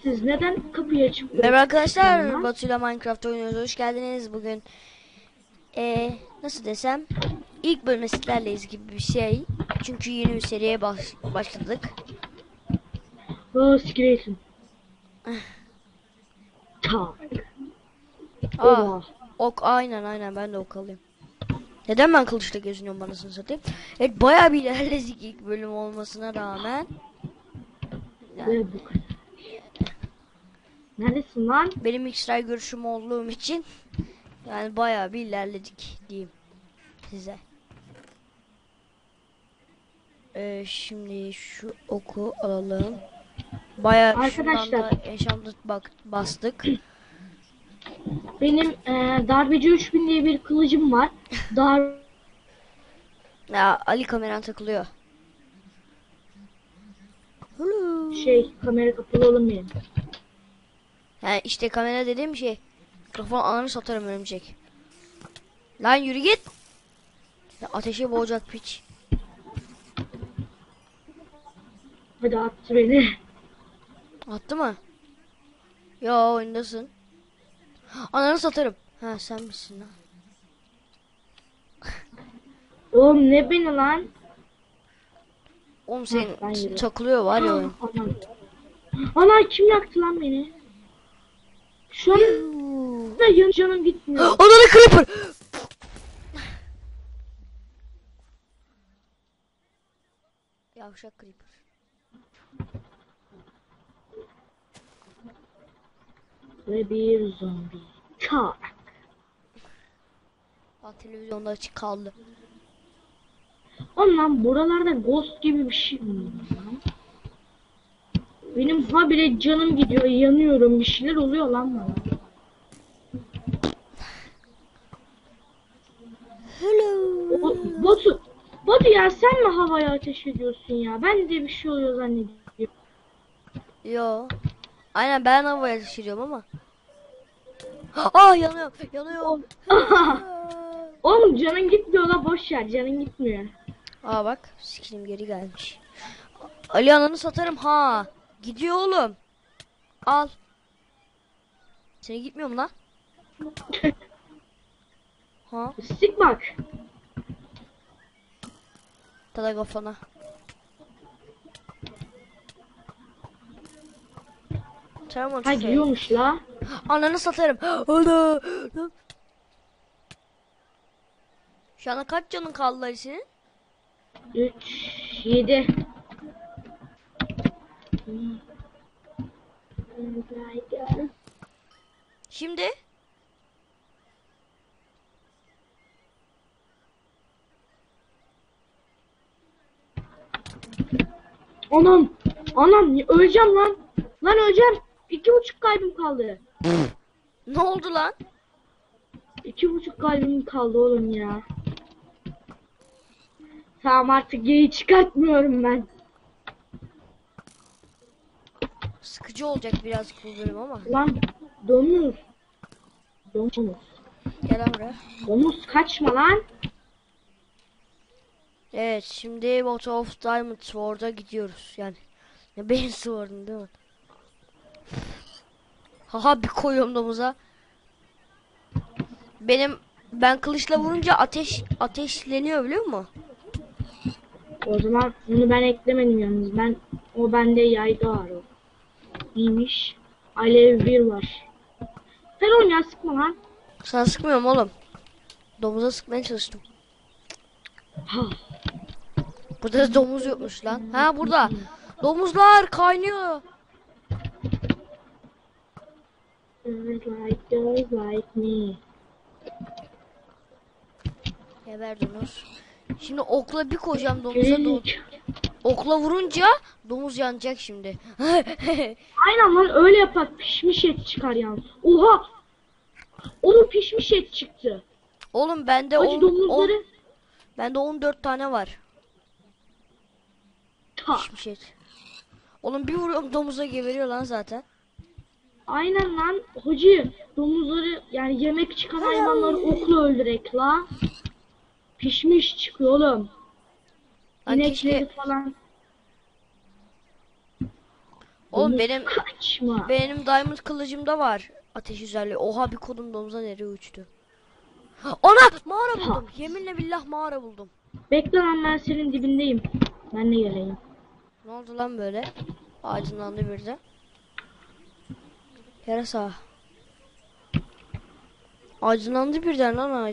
siz? Neden kapıyı açıp Merhaba arkadaşlar, çıkıyorsunuz? Batu'yla Minecraft oynuyoruz. Hoş geldiniz. Bugün nasıl desem ilk bölümde sizlerleyiz gibi bir şey. Çünkü yeni bir seriye başladık. Sikretin. Tak. Aa, Oba. ok aynen ben de ok alayım. Neden ben kılıçla geziniyorum anasını satayım? Evet, bayağı bir ilerledik ilk bölüm olmasına rağmen. Yani Ve bu kadar. Neredesin lan? benim X-ray görüşüm olduğum için yani bayağı bir ilerledik diyeyim size. Şimdi şu oku alalım. Bayağı şundan da Arkadaşlar enchantment bastık. benim darbeci 3000 diye bir kılıcım var. Ya Ali kameran takılıyor. Hulu. Kamera kapalı olamıyor. Yani işte kamera dediğim şey. Mikrofon ananı satarım örümcek. Lan yürü git. Ya ateşe boğacak piç. Hadi attı beni. Attı mı? Ya oyundasın. Ananı satarım. Ha sen misin lan? Oğlum ne beni lan? Oğlum Ben senin yürü. takılıyor var ya oyun. Aman. Ana kim yaktı lan beni? Şu an da canım gitmiyor. Ananı creeper. Yavşak creeper. Ve bir zombi. Çak. Televizyonda açık kaldı. Ondan buralarda ghost gibi bir şey mi var lan? Benim habire canım gidiyor, yanıyorum, bir şeyler oluyor lan bana. Hello. Batu ya sen mi havaya ateş ediyorsun ya? Ben de bir şey oluyor zannediyorum. Yo. Aynen ben havaya şişiriyorum ama. Ah yanıyorum. Oğlum canın gitmiyor la, boş ver, canın gitmiyor. Aa bak skinim geri gelmiş. Ali ananı satarım ha. Gidiyor oğlum. Al. Seni gitmiyor mu lan? Ha? Sik bak. Tada kafana. Tamam Ha gidiyormuş la. Ananı satarım. Ana. Şu anda kaç canın kaldı Ali senin? 3, 7. Şimdi? Anam öleceğim lan. Lan öleceğim. 2,5 kalbim kaldı. Ne oldu lan? 2,5 kalbim kaldı oğlum ya. Tamam artık geri çıkartmıyorum ben. Sıkıcı olacak birazcık bu bölüm ama. Lan domuz. Domuz. Gel lan buraya. Domuz kaçma lan. Evet şimdi Battle of Diamond Sword'a gidiyoruz yani. Ya benim sword'um değil mi? Haha bir koyuyorum domuza. Ben kılıçla vurunca ateşleniyor biliyor musun? O zaman bunu ben eklemedim yalnız. O bende yayda var o. Neymiş? Alev 1 var. Sen oğlum ya sıkma lan. Sana sıkmıyorum oğlum. Domuza sıkmaya çalıştım. Ha. Burada da domuz yokmuş lan. Ha burada. Domuzlar kaynıyor. Like me. Geber domuz. Şimdi okla bir koyacağım domuza. Okla vurunca domuz yanacak şimdi. Aynen lan öyle yapak, pişmiş et çıkar yalnız. Oha! Oğlum pişmiş et çıktı. Oğlum bende Acı domuzları. bende 14 tane var. Ta. Pişmiş et. Oğlum bir vuruyorum domuza geberiyor lan zaten. Aynen lan hoca, domuzları yani yemek çıkan hayvanları okla öldürek la. Pişmiş çıkıyor oğlum. Lan İnekleri keşke falan. Oğlum Domuz benim kaçma. diamond kılıcımda var. Ateş özelliği. Oha bir kodum domuza nereye uçtu? Ana mağara buldum. Yeminle billah mağara buldum. Bekle lan, ben senin dibindeyim. Ben de geleyim. Ne oldu lan böyle? Aydınlandı birden. Yarasa. Aydınlandı birden lan.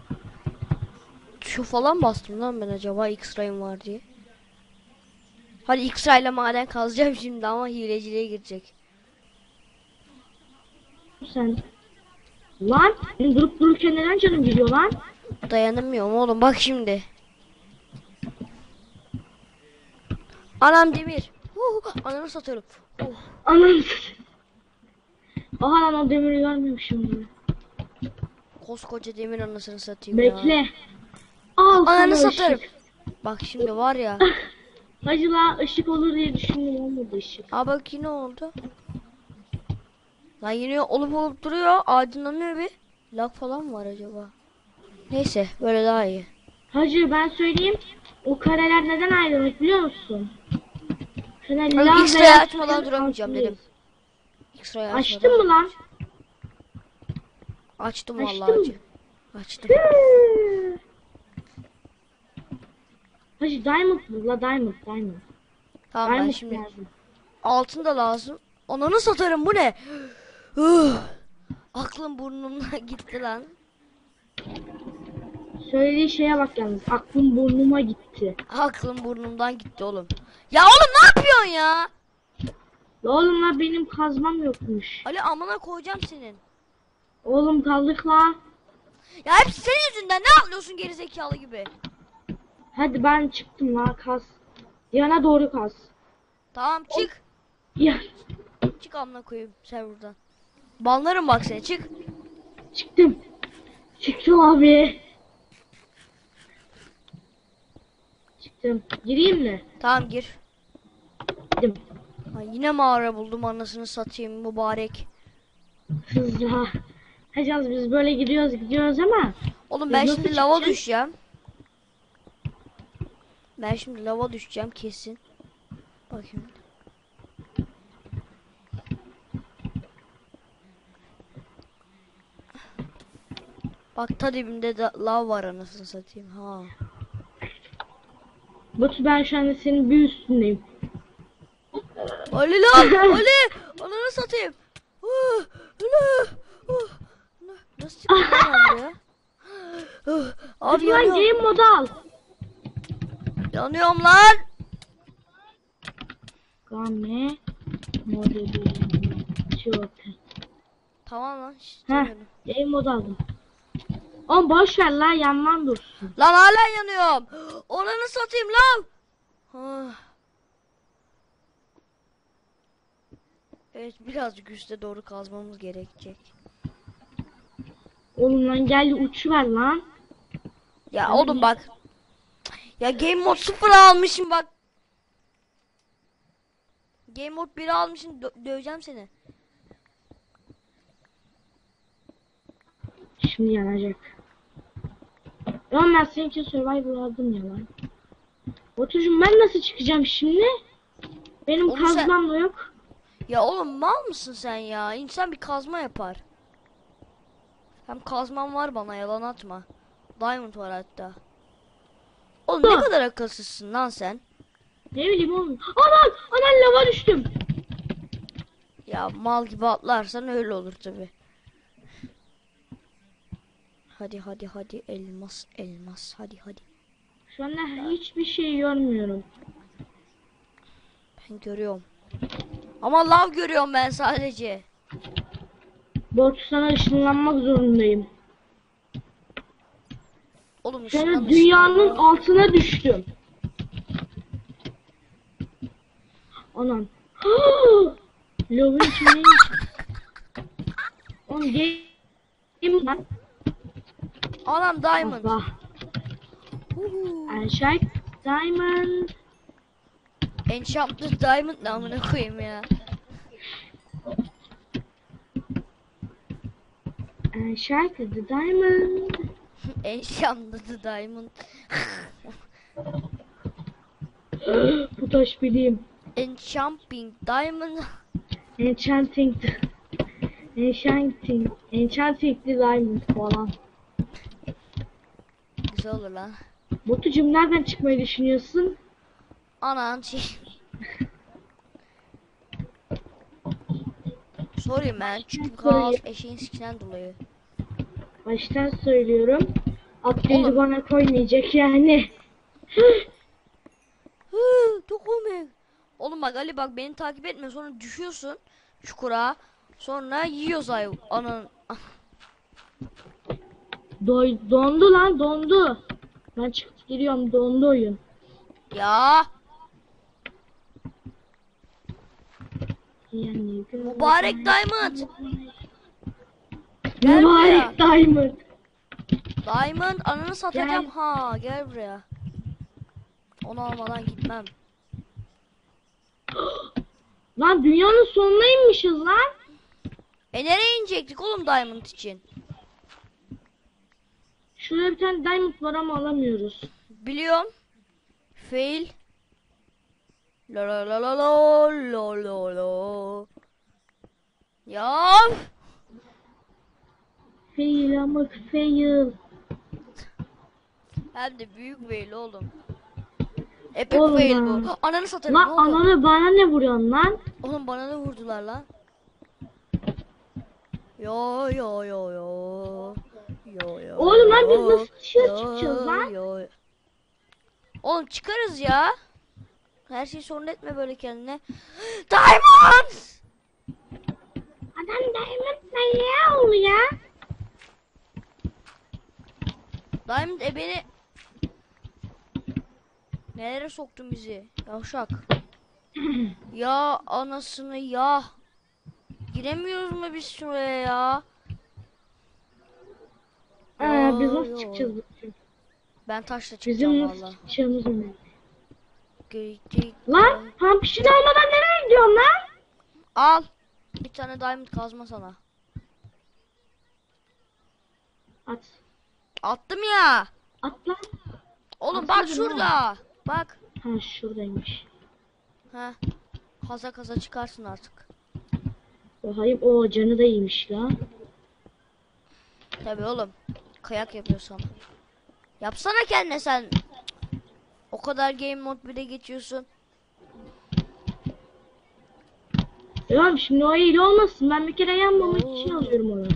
Şu falan bastım lan ben acaba X-ray'ım var diye. Hadi X-ray'la maden kazacağım şimdi ama hileciliğe girecek. Sen. Lan benim durup dururken neden canım gidiyor lan? Dayanamıyorum oğlum bak şimdi. Anam demir. Ananı satıyorum. Anam. Aha lan, o demiri görmemişim ben. Koskoca demir anasını satayım ya. Bekle. Al Ananı sana satarım. ışık. Bak şimdi var ya. Hacı la, ışık olur diye düşündüm, olmadı ışık. Aa bak yine oldu. Lan yine olup duruyor. Aydınlanıyor bir. Lag falan mı var acaba? Neyse böyle daha iyi. Hacı ben söyleyeyim. O kareler neden ayrılmış biliyor musun? Sana Abi lav X-ray'ı veya açmadan suyun duramayacağım altındayız. dedim. X-ray'ı Açtın mı lan? Açtım Açtın vallahi mı? acı. Açtım. Hacı diamond bul la, diamond. Tamam ben Diamond şimdi lazım. altın da lazım. Ananı satarım bu ne? Aklım burnumdan gitti lan. Söylediği şeye bak yalnız. Aklım burnuma gitti. Aklım burnumdan gitti oğlum. Ya oğlum ne yapıyorsun ya? La oğlum la, benim kazmam yokmuş. Ali amına koyacağım senin. Oğlum kaldık la. Ya hepsi senin yüzünden ne yapıyorsun gerizekalı gibi. Hadi ben çıktım la, kaz. Yana doğru kaz. Tamam çık. Ya Çık amına koyayım serverdan. Banlarım bak seni çık. çıktım. Çıktım abi. Çıktım. Gireyim mi? Tamam gir. Girdim. Ha, yine mağara buldum anasını satayım mübarek. Hızla. Hacı biz böyle gidiyoruz ama. Oğlum Biz ben nasıl şimdi lava çıkacağız? düşeceğim. Ben şimdi lava düşeceğim kesin. Bakayım. Bak ta dibimde de lav var anasını satayım ha. Batu, ben şu anda senin bir üstündeyim. Ali lan Ali ananı satayım. Nasıl çıktı lan ben buraya? Abi Hadi lan, yanıyorum. game modu al. Yanıyorum lan. Game modu çok. Tamam lan. Heh, game modu aldım. Oğlum boş ver la, yanman dursun. Lan hala yanıyorum. Ananı satayım lan. Ah. Evet birazcık üste doğru kazmamız gerekecek. Oğlum lan gel uçuver lan. Ya oğlum bak. Ya game mode 0 almışım bak. Game mode 1 almışım döveceğim seni. Şimdi yanacak. Oğlum ben senin için survival aldım ya lan. Batucuğum ben nasıl çıkacağım şimdi? Benim Oğlum sen- kazmam da yok. Ya oğlum mal mısın sen ya? İnsan bir kazma yapar. Hem kazmam var bana yalan atma. Diamond var hatta. Oğlum ne Ha. kadar akılsızsın lan sen. Ne bileyim oğlum. Anan lava düştüm. Ya mal gibi atlarsan öyle olur tabi. Hadi elmas hadi. Şu anda hiçbir şey görmüyorum. Ben görüyorum. Ama lav görüyorum ben sadece. Batu, sana ışınlanmak zorundayım. Oğlum Sonra ışınlan, dünyanın ışınlan. altına düştüm. Anam. Lavın içindeymiş. Oğlum game lan. Anam diamond. Allah. Enşak diamond. Enchanted diamond ne amına koyayım ya. Enşak the diamond. Enchanted diamond. Bu taş bileyim. Enchanting Diamond. Enchanting. Enchanting Diamond falan. Güzel olur lan. Batucuğum nereden çıkmayı düşünüyorsun? Anan sorayım ben çünkü kaos eşeğin sikinden dolayı. Baştan söylüyorum. Update'i Oğlum. bana koymayacak yani. Çok komik. Oğlum bak Ali bak beni takip etme sonra düşüyorsun çukura. Sonra yiyoruz ay anan. Dondu lan dondu. Ben çıkıp giriyorum dondu oyun. Ya Yani, mübarek Diamond. Gel buraya. Mübarek Diamond. Diamond ananı satacağım Gel. ha gel buraya. Onu almadan gitmem. Lan dünyanın sonuna inmişiz lan. Nereye inecektik oğlum Diamond için? Şurada bir tane Diamond var ama alamıyoruz. Biliyorum. Fail. La la la la la la la la. Ya. Fail ama fail. Hem de büyük fail oğlum. Epic Oğlum fail lan. bu. Ananı satayım Lan ne oldu? ananı bana ne vuruyorsun lan? Oğlum bana da vurdular lan. Yo yo yo yo. Yo yo. Oğlum lan biz yo, nasıl dışarı yo, çıkacağız lan? yo. Oğlum çıkarız ya. Her şeyi sorun etme böyle kendine. Diamond! Adam Diamond ne ya oğlum ya? Diamond beni nelere soktun bizi? Yavşak. Ya anasını ya. Giremiyoruz mu biz şuraya ya? Biz Yo, nasıl yo. çıkacağız? Ben taşla Bizim çıkacağım nasıl valla. çıkacağımız önemli. Lan pampişini almadan nereye gidiyorsun lan? Al. Bir tane diamond kazma sana. At. Attım ya. At lan. Oğlum Atsana bak şurada. Bak. Ha şuradaymış. Ha. Kaza kaza çıkarsın artık. Hayır o canı da iyiymiş lan. Tabii oğlum. Kayak yapıyor sana. Yapsana kendine sen. O kadar game mod bile geçiyorsun. Tamam şimdi o iyi olmasın. Ben bir kere yanmamak için alıyorum onu.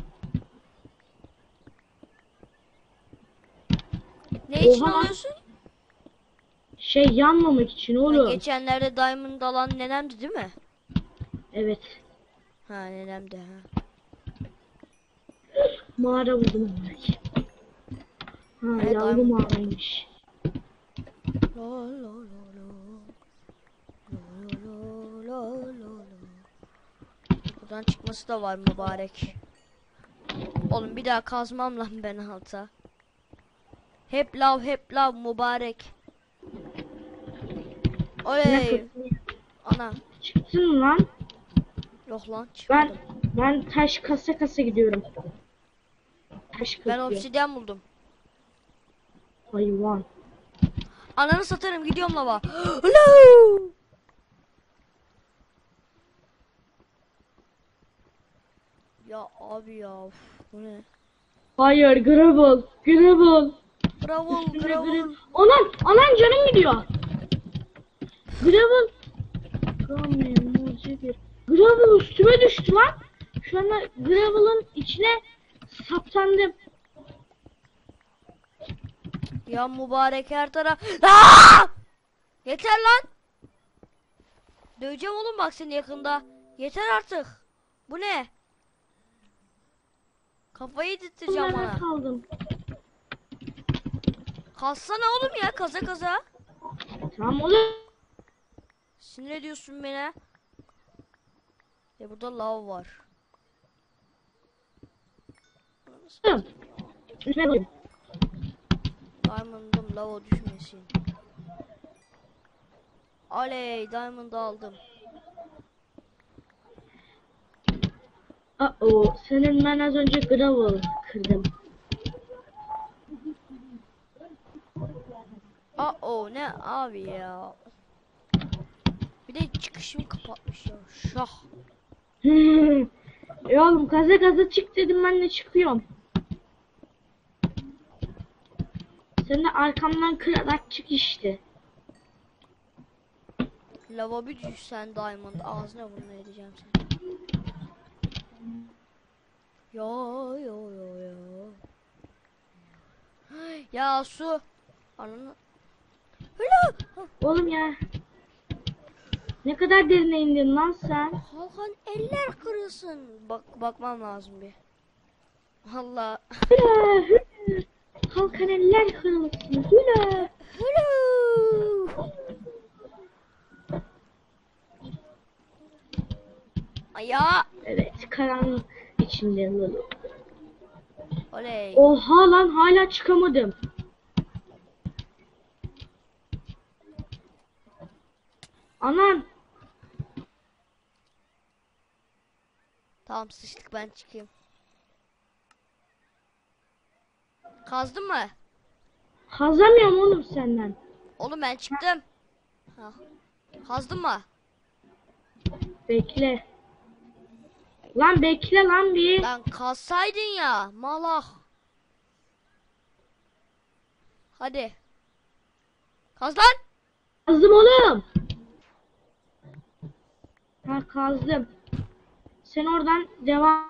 Ne için Oha. alıyorsun? Şey yanmamak için Ha, oğlum. geçenlerde diamond alan nenemdi değil mi? Evet. Ha nenemdi ha. Mağara buldum belki. Ha Evet, yavru diamond. mağaraymış. La la la la. La la la la la. Buradan çıkması da var mübarek. Oğlum bir daha kazmam lan ben alta. Hep lav mübarek. Oley. Ana. Çıktın mı lan? Yok lan çıkmadım. Ben taş kasa kasa gidiyorum. Taş Ben kazıyor. obsidyen buldum. Hayvan. Ananı satarım gidiyorum lava. Hello. Ya abi ya uf, bu ne? Hayır gravel. Gravel. Gravel Üstüne gravel. Anan canım gidiyor. Gravel. Gravel üstüme düştü lan. Şu anda gravel'ın içine saptandım. Ya mübarek her taraf. Aa! Yeter lan. Döveceğim oğlum bak seni yakında. Yeter artık. Bu ne? Kafayı yedirteceğim Bunlara bana. kaldım. Kalsana oğlum ya kaza kaza. Tamam oğlum. Sinir ediyorsun beni. Burada lav var. Üstüne koydum. Diamond'ım lava düşmesin. Oley diamond aldım. O senin ben az önce gravel kırdım. O ne abi ya. Bir de çıkışımı kapatmış ya. Şah. Oğlum kaza kaza çık dedim, ben de çıkıyorum. Sen de arkamdan kırarak çık işte. Lava bir düşsen Diamond ağzına bunu edeceğim seni. Yo yo yo yo. Ya su. Ananı. Hıla. Oğlum ya. Ne kadar derine indin lan sen? Hakan eller kırılsın. Bakmam lazım bir. Allah. Hüla hüla. Kalkan eller kırılsın. Hüla. Hıla. Ya. Evet, karanlık içinde Lulu. Oley. Oha lan, hala çıkamadım. Anan. Tamam sıçtık, ben çıkayım. Kazdın mı? Kazamıyorum oğlum senden. Oğlum ben çıktım. Ha. Kazdın mı? Bekle. Lan bekle lan bir. Lan kazsaydın ya. Malak. Hadi. Kaz lan. Kazdım oğlum. Ha, kazdım. Sen oradan devam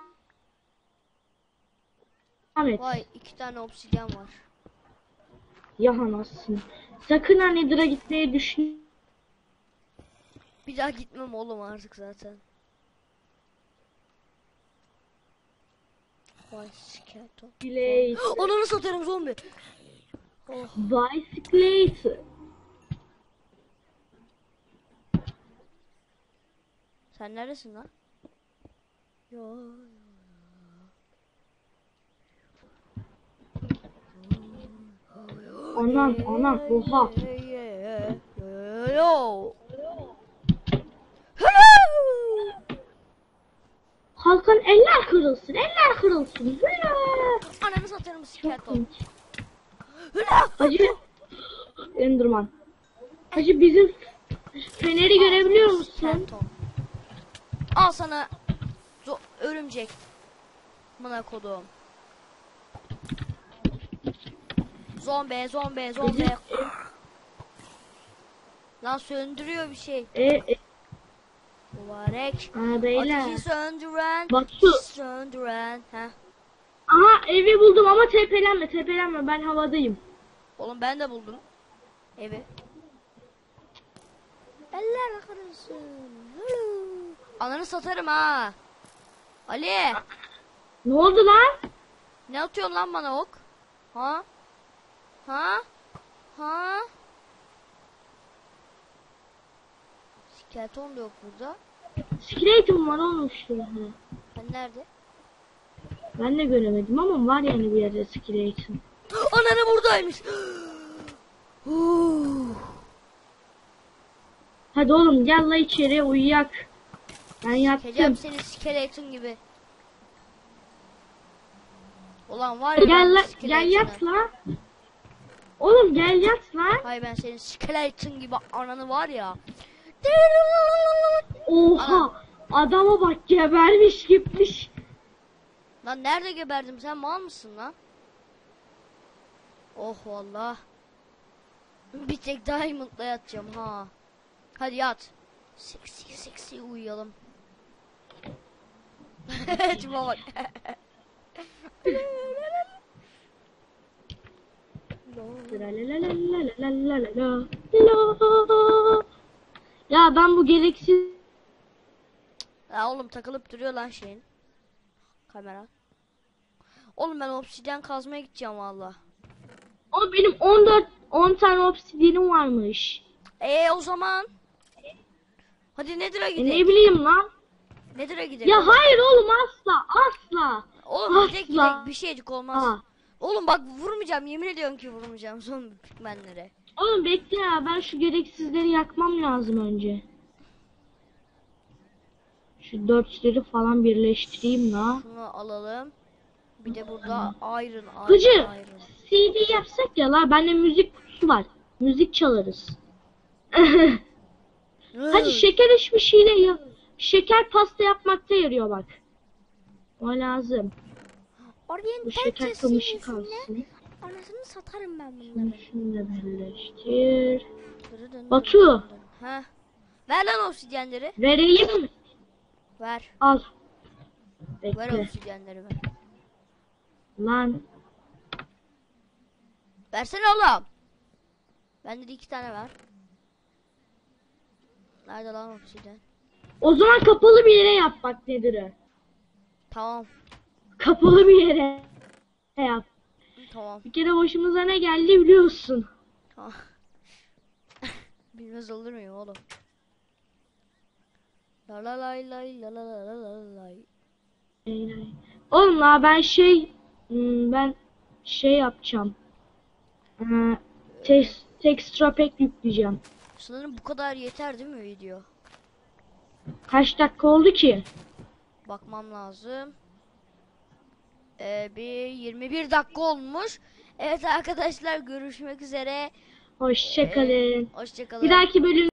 et. Vay 2 tane obsidyen var. Yahanasın. Sakın ha Nether'a gitmeyi düşün. Bir daha gitmem oğlum artık zaten. Vay skeleton. Bilet. Ananı satarım zombi. Oh. Bicycle. Sen neredesin lan? Yo. Anam anam oha. Yo. Halkın eller kırılsın, eller kırılsın. Hüla. Ananı satarım skeleton. Çok Hacı Enderman. Hacı bizim feneri görebiliyor musun? Skeleton. Al sana örümcek. Bana kodum. Zombi. Lan söndürüyor bir şey. Mübarek. Beyler. Ateşi söndüren. Batu. Söndüren. Heh. Aha, evi buldum ama tepelenme, ben havadayım. Oğlum ben de buldum. Evi. Eller kırılsın. Ananı satarım ha. Ali. Ne oldu lan? Ne atıyorsun lan bana ok? Ha? Ha? Ha? Skeleton da yok burada. Skeleton var oğlum şurada. Ben nerede? Ben de göremedim ama var yani bir yerde skeleton. Ananı buradaymış. Hadi oğlum gel la içeriye uyuyak. Ben Sikeceğim yattım. seni skeleton gibi. Ulan var ya Gel ben la, skeleton'ım. gel yat la. Oğlum gel yat lan. Hayır ben senin skeleton gibi ananı var ya. Oha. Adama bak, gebermiş gitmiş. Lan nerede geberdim, sen mal mısın lan? Oh valla. Bir tek Diamond'la yatacağım ha. Hadi yat. Seksi uyuyalım. Tipe bak. Ya ben bu gereksiz Ya oğlum takılıp duruyor lan şeyin. Kamera. Oğlum ben obsidyen kazmaya gideceğim valla. o benim 10 tane obsidyenim varmış. O zaman. Hadi Nether'a Ne gidelim. bileyim lan. Nether'a gidelim. Ya hayır oğlum, asla. Oğlum gidek asla. bir şeycik olmaz. Aa. Oğlum bak vurmayacağım, yemin ediyorum ki vurmayacağım zombi pigmenlere. Oğlum bekle ya, ben şu gereksizleri yakmam lazım önce. Şu dörtleri falan birleştireyim la. Şunu alalım. Bir de burada iron. Hacı, CD yapsak ya la, bende müzik kutusu var. Müzik çalarız. Hadi şeker hiçbir şeyle ya. Şeker pasta yapmakta yarıyor bak. O lazım. Bu şeker kamışı kalsın. Anasını satarım ben bunları. Şunu da birleştir. Batu. Ha. Ver lan obsidyenleri. Vereyim mi? Ver. Al. Ver Bekle. obsidyenleri ver. Lan. Versene oğlum. Bende de 2 tane var. Nerede lan obsidyen? O zaman kapalı bir yere yap bak Nedir'i. Tamam. Kapalı bir yere yap. Tamam. Bir kere başımıza ne geldi biliyorsun. Tamam. Bilmez olur muyum oğlum? La la lay lay la la la la la lay. Oğlum la ben şey yapacağım. Textura pack yükleyeceğim. Sanırım bu kadar yeter değil mi video? Kaç dakika oldu ki? Bakmam lazım. Bir 21 dakika olmuş. Evet arkadaşlar görüşmek üzere. Hoşçakalın. Hoşça kalın. Bir dahaki bölüm